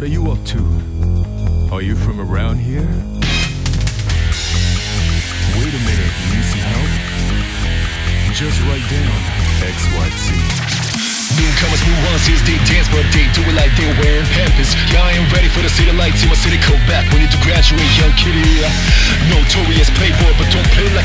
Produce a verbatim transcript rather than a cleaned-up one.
What are you up to? Are you from around here? Wait a minute, you need some help? Just write down X Y Z. Newcomers, nuances, they dance but they do it like they're wearing Pampers. Yeah, I ain't ready for the city lights, see my city come back. We need to graduate, young kitty. Notorious playboy, but don't play like